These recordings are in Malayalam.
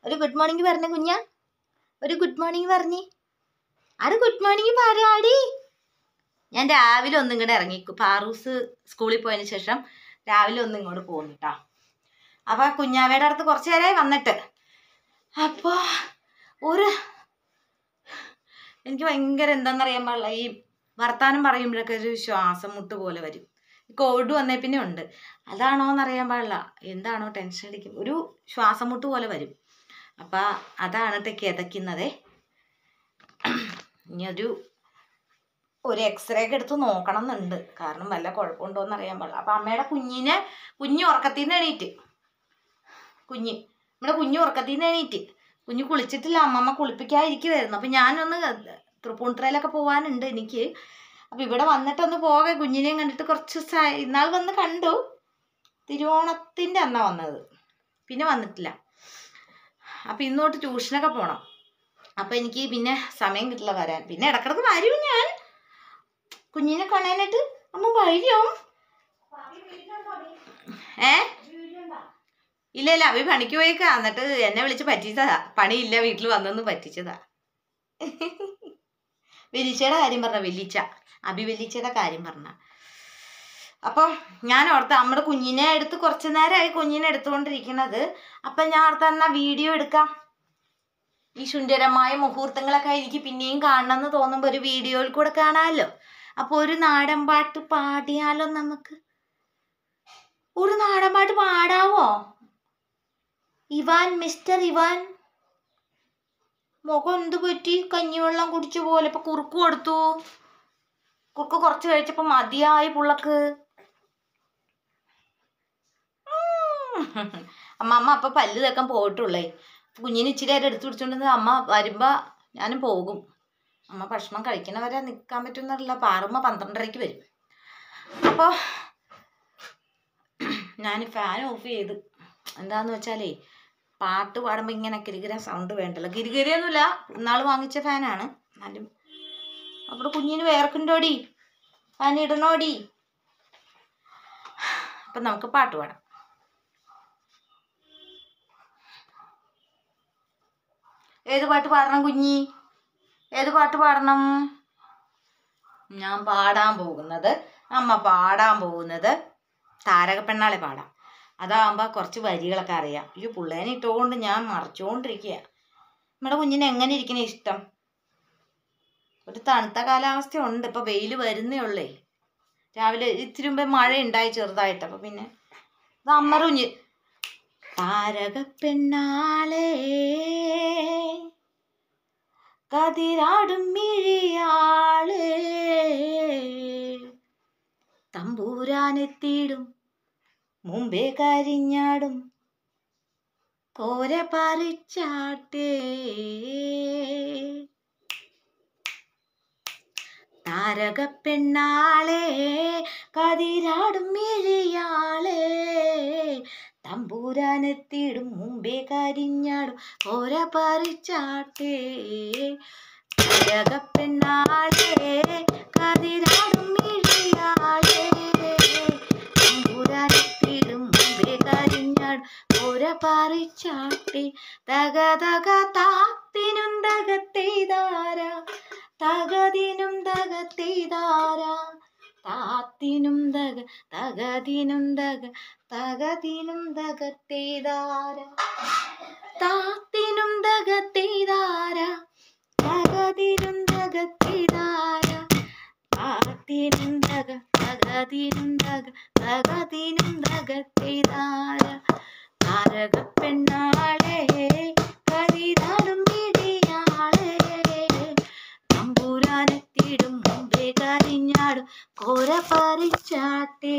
ഒരു ഗുഡ് മോർണിംഗ് പറഞ്ഞ കുഞ്ഞാ, ഒരു ഗുഡ് മോർണിംഗ് പറഞ്ഞേ. ആര് ഗുഡ് മോർണിംഗ് പറയാടി? ഞാൻ രാവിലെ ഒന്നും ഇങ്ങോട്ട് ഇറങ്ങി. പാറൂസ് സ്കൂളിൽ പോയതിന് ശേഷം രാവിലെ ഒന്നും ഇങ്ങോട്ട് പോകുന്നു കേട്ടോ. അപ്പോൾ കുഞ്ഞാവയുടെ അടുത്ത് കുറച്ച് നേരമായി വന്നിട്ട്. അപ്പോൾ എനിക്ക് ഭയങ്കര എന്താണെന്നറിയാൻ പാടില്ല, ഈ വർത്താനം പറയുമ്പോഴൊക്കെ ഒരു ശ്വാസം മുട്ട് പോലെ വരും. കോവിഡ് വന്നേ പിന്നെ ഉണ്ട്. അതാണോ എന്നറിയാൻ പാടില്ല, എന്താണോ ടെൻഷൻ അടിക്കും, ഒരു ശ്വാസം മുട്ട് പോലെ വരും. അപ്പം അതാണ് കിതയ്ക്കുന്നതേ. ഇനി ഒരു എക്സ്റേ ഒക്കെ എടുത്ത് നോക്കണം എന്നുണ്ട്, കാരണം വല്ല കുഴപ്പമുണ്ടോ എന്ന് അറിയാൻ പാടില്ല. അപ്പം അമ്മയുടെ കുഞ്ഞ് ഉറക്കത്തിൽ നിന്ന് എണീറ്റ്, നമ്മുടെ കുഞ്ഞ് ഉറക്കത്തിൽ നിന്ന് എണീറ്റ്. കുഞ്ഞ് കുളിച്ചിട്ടില്ല, അമ്മമ്മ കുളിപ്പിക്കാതിരിക്കുമായിരുന്നു. അപ്പം ഞാനൊന്ന് തൃപ്പൂണിത്തുറയിലൊക്കെ പോകാനുണ്ട് എനിക്ക്. അപ്പം ഇവിടെ വന്നിട്ടൊന്ന് പോകാം, കുഞ്ഞിനെയും കണ്ടിട്ട് കുറച്ച് ഇന്നാൾ വന്ന് കണ്ടു. തിരുവോണത്തിൻ്റെ അന്നാണ് വന്നത്, പിന്നെ വന്നിട്ടില്ല. അപ്പം ഇന്നോട്ട് ട്യൂഷനൊക്കെ പോകണം. അപ്പം എനിക്ക് പിന്നെ സമയം കിട്ടില്ല വരാൻ. പിന്നെ ഇടക്കിടക്ക് വരും ഞാൻ കുഞ്ഞിനെ കാണാനായിട്ട്. അമ്മ വരും. ഇല്ല അഭി പണിക്ക് പോയേക്കാ. എന്നിട്ട് എന്നെ വിളിച്ച് പറ്റിച്ചതാ. പണിയില്ല, വീട്ടിൽ വന്നെന്ന് പറ്റിച്ചതാ. വെല്ലിച്ചയുടെ കാര്യം പറഞ്ഞ, അഭി വെല്ലിച്ചയുടെ കാര്യം പറഞ്ഞ. അപ്പോൾ ഞാൻ ഓർത്ത നമ്മുടെ കുഞ്ഞിനെ എടുത്ത് കുറച്ച് നേരമായി കുഞ്ഞിനെ എടുത്തുകൊണ്ടിരിക്കുന്നത്. അപ്പം ഞാൻ ഓർത്ത എന്നാൽ വീഡിയോ എടുക്കാം. ഈ സുന്ദരമായ മുഹൂർത്തങ്ങളൊക്കെ എനിക്ക് പിന്നെയും കാണണമെന്ന് തോന്നുമ്പോൾ ഒരു വീഡിയോയിൽ കൂടെ കാണാമല്ലോ. അപ്പോൾ ഒരു നാടൻ പാട്ട് പാടിയാലോ നമുക്ക്? ഒരു നാടൻ പാട്ട് പാടാവോ? മിസ്റ്റർ ഇവാൻ, മുഖം എന്ത് പറ്റി? കഞ്ഞിവെള്ളം കുടിച്ച പോലെ. ഇപ്പം കുറുക്ക് കൊടുത്തു. കുറുക്ക് കുറച്ച് കഴിച്ചപ്പോൾ മതിയായി പുള്ളക്ക്. അമ്മ അപ്പം പല്ല് തേക്കാൻ പോയിട്ടുള്ളേ. കുഞ്ഞിന് ഇച്ചിരി നേരം എടുത്ത് പിടിച്ചോണ്ടെന്ന് അമ്മ വരുമ്പോൾ ഞാനും പോകും. അമ്മ ഭക്ഷണം കഴിക്കണവരെ നിൽക്കാൻ പറ്റുമെന്നറിയില്ല. പാറുമ്മ 12:30 വരും. അപ്പോൾ ഞാൻ ഫാൻ ഓഫ് ചെയ്ത്. എന്താന്ന് വെച്ചാലേ പാട്ട് പാടുമ്പോൾ ഇങ്ങനെ കിരികിര സൗണ്ട് വേണ്ടല്ലോ. കിരികിരയൊന്നുമില്ല, ഇന്നാൾ വാങ്ങിച്ച ഫാനാണ്. എന്നാലും അപ്പോൾ കുഞ്ഞിന് വേർക്കുണ്ടോടി, ഫാൻ ഇടണോടി. അപ്പം നമുക്ക് പാട്ട് പാടാം. ഏത് പാട്ട് പാടണം കുഞ്ഞി? ഏത് പാട്ട് പാടണം? അമ്മ പാടാൻ പോകുന്നത് താരകപ്പെണ്ണാളെ പാടാം. അതാകുമ്പോൾ കുറച്ച് വരികളൊക്കെ അറിയാം. ഈ പിള്ളേനെ ഇട്ടുകൊണ്ട് ഞാൻ മറിച്ചുകൊണ്ടിരിക്കുക. നമ്മുടെ കുഞ്ഞിന് എങ്ങനെ ഇരിക്കണ ഇഷ്ടം? ഒരു തണുത്ത കാലാവസ്ഥ ഉണ്ട്. ഇപ്പോൾ വെയിൽ വരുന്നേ ഉള്ളേ. രാവിലെ ഇത്തിരി മുമ്പേ മഴ ഉണ്ടായി ചെറുതായിട്ട്. അപ്പോൾ പിന്നെ ഇത് അമ്മറുഞ്ഞ്. താരകപ്പെണ്ണാളെ കതിരാടും മിഴിയാളെ തമ്പൂരാനെത്തിയിടും മുമ്പേ കരിഞ്ഞാടും കോര പറിച്ചാട്ടേ. താരകപ്പെണ്ണാളെ കതിരാടും മിഴിയാളെ തമ്പൂരാനെത്തിയിടും മുമ്പേ കരിഞ്ഞാടും കോര പറിച്ചാട്ടേ. താരകപ്പെണ്ണാളെ കതിരാടും മിഴിയാളെ തമ്പൂരാനെത്തിയിടും മുമ്പേ കരിഞ്ഞാടും കോര പറിച്ചാട്ടേ. തക തക താത്തിനും തകത്തെയ്താര, തകതിനും തകത്തെയ്താര, താത്തിനും തക തകതിനും തക തകതിനും തകത്തെയ്താര, താത്തിനും തകത്തെയ്താര, തകതിനും തകത്തെയ്താര, താത്തിനും തക തകതിനും തക തകതിനും തകത്തെയ്താര. താരകപ്പെണ്ണാളെ കതിരാടും മിഴിയാളെ തമ്പൂരാനെത്തിയിടും മുമ്പേ കരിഞ്ഞാടും കോര പറിച്ചാട്ടേ.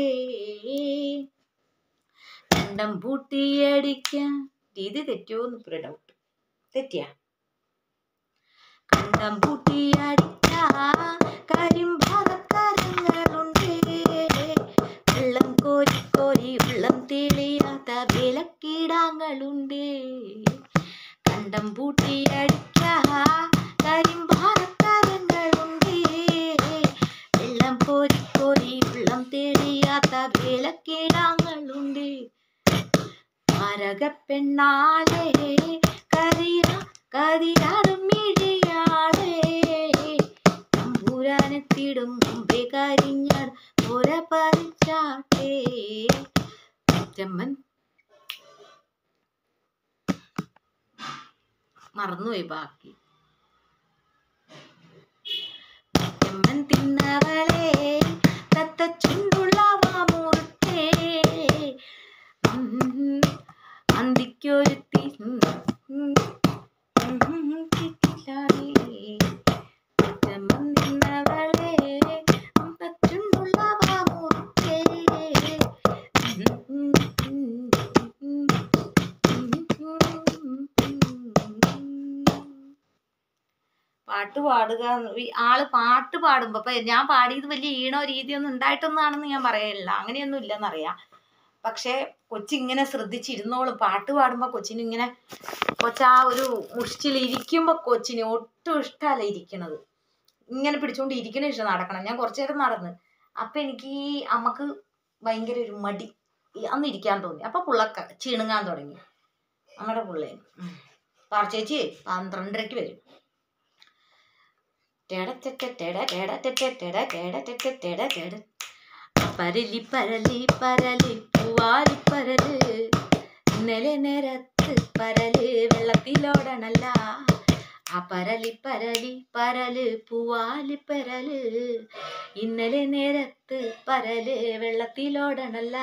കണ്ടം പൂട്ടിയടിക്കാൻ രീതി തെറ്റുമോന്ന് ഇപ്പൊരു ഡൗട്ട്. തെറ്റിയാ? കണ്ടം പൂട്ടിയടിക്കാൻ കരിമ്പാകക്കരങ്ങളുണ്ട്, വെള്ളം കോരി കോരി വെള്ളം തെളിയാത്ത വിലക്കിടാങ്ങളുണ്ട്. കണ്ടം പൂട്ടിയടിക്കാൻ കരിമ്പാകക്കരങ്ങളുണ്ട്, വെള്ളം കോരി കോരി വെള്ളം തെളിയാത്ത വിലക്കിടാങ്ങളുണ്ട്. താരകപ്പെണ്ണാളെ കതിരാടും മിഴിയാളേ തമ്പുരാനെത്തിടും മുമ്പേ കരിഞ്ഞാട് ഓര പറിച്ചാട്ടേ. ചെമ്മൻ മറന്നുപോയി ബാക്കി. ചെമ്മൻ തിന്നവളെ തത്തച്ചുണ്ടുള്ള മാമുറുക്കേ അന്തിക്കൊരുത്തി ചെമ്മൻ തിന്നവളെ തത്തച്ചുണ്ടുള്ള മാമുറുക്കേ. പാട്ട് പാടുക, ആള് പാട്ട് പാടുമ്പോ ഇപ്പൊ ഞാൻ പാടിയത് വലിയ ഈണോ രീതിയൊന്നും ഉണ്ടായിട്ടൊന്നാണെന്ന് ഞാൻ പറയില്ല, അങ്ങനെയൊന്നും ഇല്ലെന്നറിയാം. പക്ഷെ കൊച്ചിങ്ങനെ ശ്രദ്ധിച്ചിരുന്നോളും. പാട്ട് പാടുമ്പോ കൊച്ചിന് ഇങ്ങനെ കൊച്ചാ ഒരു മുഷ്ടിലിരിക്കുമ്പോ കൊച്ചിന് ഒട്ടും ഇഷ്ടമല്ല ഇരിക്കണത്. ഇങ്ങനെ പിടിച്ചോണ്ട് ഇരിക്കണ ഇഷ്ടം, നടക്കണം. ഞാൻ കുറച്ചു നേരം നടന്ന് അപ്പൊ എനിക്ക് അമ്മക്ക് ഭയങ്കര ഒരു മടി, അന്ന് ഇരിക്കാൻ തോന്നി. അപ്പൊ പുള്ളക്ക ചീണുങ്ങാൻ തുടങ്ങി നമ്മുടെ പുള്ളേന്. പാർച്ചേച്ചി 12:30 വരും. പരലി പരലി പരലി പൂവാലി പരല് ഇന്നലെ നേരത്ത് പരല് വെള്ളത്തിലോടണല്ല. ആ പരലി പരലി പരല് പൂവാലി പരല് ഇന്നലെ നേരത്ത് പരല് വെള്ളത്തിലോടണല്ല.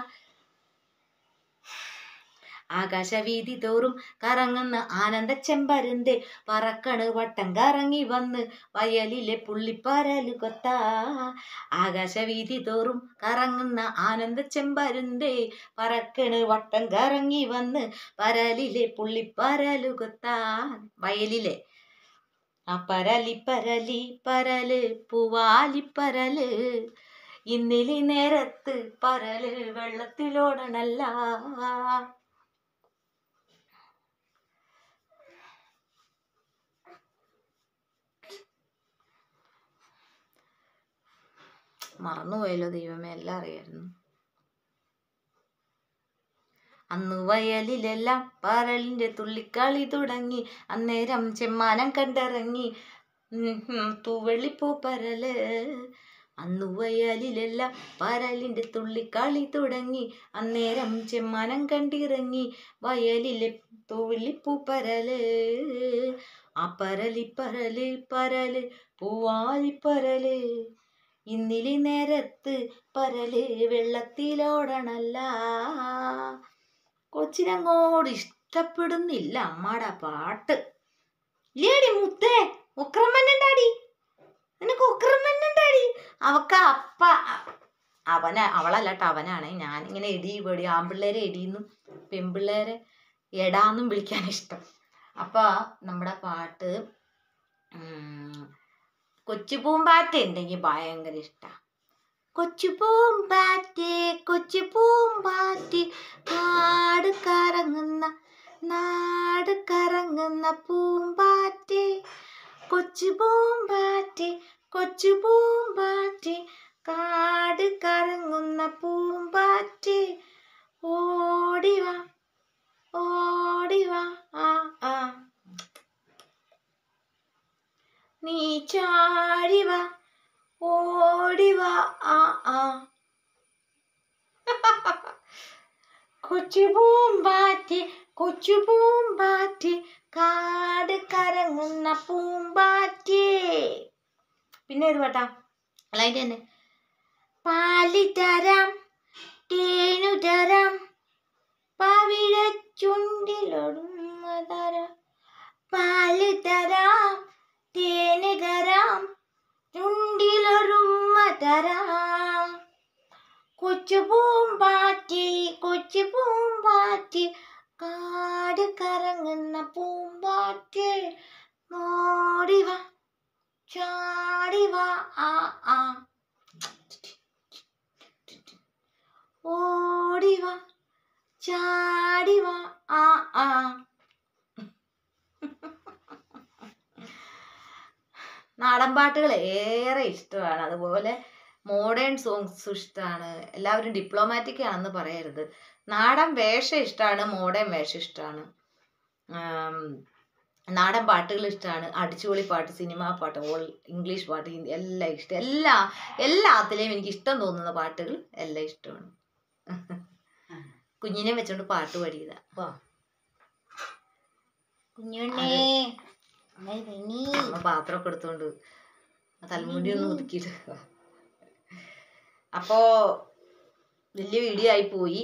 ആകാശവീതി തോറും കറങ്ങുന്ന ആനന്ദ ചെമ്പരുന്തേ പറക്കണ് വട്ടം കറങ്ങി വന്ന് വയലിലെ പുള്ളിപ്പരല് കൊത്താ. ആകാശവീതി തോറും കറങ്ങുന്ന ആനന്ദ ചെമ്പരുന്തേ പറക്കണ് വട്ടം കറങ്ങി വന്ന് പരലിലെ പുള്ളിപ്പരല് കൊത്താ. വയലിലെ ആ പരലി പരലി പരല് പൂവാലിപ്പരല് ഇന്നലെ നേരത്ത് പരല് വെള്ളത്തിലോടണല്ല. മറന്നുപോയല്ലോ ദൈവമേ, എല്ലാം അറിയായിരുന്നു. അന്ന് വയലിലെല്ലാം പരലിന്റെ തുള്ളിക്കളി തുടങ്ങി, അന്നേരം ചെമ്മാനം കണ്ടിറങ്ങി തൂവെള്ളിപ്പൂ പരല്. അന്ന് വയലിലെല്ലാം പരലിന്റെ തുള്ളിക്കളി തുടങ്ങി, അന്നേരം ചെമ്മാനം കണ്ടിറങ്ങി വയലിലെ തൂവെള്ളിപ്പൂ പരല്. ആ പരലി പരല് പരല് പൂവാലിപ്പരല് ഇന്നലെ നേരത്ത് പരല് വെള്ളത്തിലോടണല്ല. കൊച്ചിനങ്ങോട് ഇഷ്ടപ്പെടുന്നില്ല അമ്മാടെ പാട്ട്. ഇല്ലേടി മുത്തേ, ഉക്രമന്നുണ്ടാടി, നിനക്ക് ഉക്രമന്നുണ്ടാടി. അവക്ക അപ്പ അവളല്ലാട്ടോ അവനാണേ. ഞാനിങ്ങനെ എടി പേടി, ആൺപിള്ളേരെ എടിയെന്നും പെൺപിള്ളേരെ എടാന്നും വിളിക്കാൻ ഇഷ്ടം. അപ്പൊ നമ്മുടെ പാട്ട് കൊച്ചു പൂമ്പാറ്റ ഉണ്ടെങ്കിൽ ഭയങ്കര ഇഷ്ടാ. കൊച്ചു പൂമ്പാറ്റേ കൊച്ചു പൂമ്പാറ്റേ നാട് കറങ്ങുന്ന പൂമ്പാറ്റേ. കൊച്ചു പൂമ്പാറ്റേ കൊച്ചു പൂമ്പാറ്റേ കാട് കറങ്ങുന്ന പൂമ്പാറ്റേ. ഓടിവാ ഓടിവാ ആ ആ നീ ചാടിവാ ഓടിവാ ആ ആ. കൊച്ചു പൂമ്പാറ്റേ കൊച്ചു പൂമ്പാറ്റേ കാട് കറങ്ങുന്ന പൂമ്പാറ്റേ. പിന്നെ ഏത് പാട്ടാ? അല്ല അതിൻ്റെ തന്നെ. പാല് തരാം തേനു തരാം പവിഴച്ചുണ്ടിലൊടുങ്ങ തരാം. പാല് തരാം തേന് തരാം ചുണ്ടിലൊരുമ്മ തരാം. കൊച്ചു പൂമ്പാറ്റേ കൊച്ചു പൂമ്പാറ്റേ കാട് കറങ്ങുന്ന പൂമ്പാറ്റേ. ഓടിവാ ചാടിവാ ആ ആ. ഓടിവാ ചാടിവാ ആ ആ. നാടൻ പാട്ടുകൾ ഏറെ ഇഷ്ടമാണ്. അതുപോലെ മോഡേൺ സോങ്സ് ഇഷ്ടമാണ്. എല്ലാവരും ഡിപ്ലോമാറ്റിക് ആണെന്ന് പറയരുത്. നാടൻ വേഷം ഇഷ്ടമാണ്, മോഡേൺ വേഷം ഇഷ്ടമാണ്. നാടൻ പാട്ടുകൾ ഇഷ്ടമാണ്, അടിച്ചുപൊളി പാട്ട്, സിനിമാ പാട്ട്, ഇംഗ്ലീഷ് പാട്ട്, ഹിന്ദി എല്ലാം ഇഷ്ടം. എല്ലാത്തിലെയും എനിക്ക് ഇഷ്ടം തോന്നുന്ന പാട്ടുകൾ എല്ലാം ഇഷ്ടമാണ്. കുഞ്ഞിനെ വെച്ചോണ്ട് പാട്ട് പാടിയതാ. കുഞ്ഞുണ്ണേ പാത്രമൊക്കെ എടുത്തോണ്ട് തലമുടി ഒന്ന് ഒതുക്കിയിട്ട്. അപ്പോ വലിയ വീഡിയോ ആയി പോയി.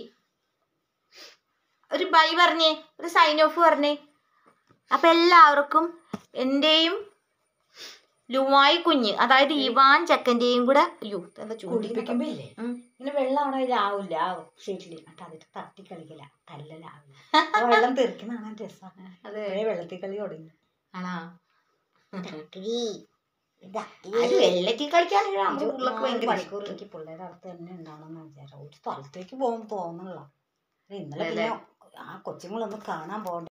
ഒരു ബൈ പറഞ്ഞേ, ഒരു സൈൻ ഓഫ് പറഞ്ഞേ. അപ്പൊ എല്ലാവർക്കും എന്റെയും ലുവായി കുഞ്ഞ്, അതായത് ഇവാൻ ചെക്കന്റെയും കൂടെ, അയ്യോ എന്താ കുളിപ്പിക്കുമ്പോ ഇല്ലേ ഇങ്ങനെ വെള്ളം അവിടെ ഇതാവില്ല ഷീറ്റില്, അതിട്ട് തട്ടി കളിക്കില്ല, കല്ലലാവില്ല, വെള്ളം തെറിക്കുന്നതാണ് രസമാണ്. അതെ, വെള്ളത്തിൽ കളി തുടങ്ങി. ആണോ? വെള്ളത്തിൽ കളിക്കാണെങ്കിൽ മണിക്കൂർ എനിക്ക് പിള്ളേരുടെ അടുത്ത് തന്നെ ഉണ്ടാവണമെന്ന് വിചാരം. ഒരു സ്ഥലത്തേക്ക് പോകുമ്പോൾ തോന്നുന്നില്ല. ഇന്നലെ പിന്നെ ആ കൊച്ചുങ്ങളൊന്ന് കാണാൻ പോകണ്ട.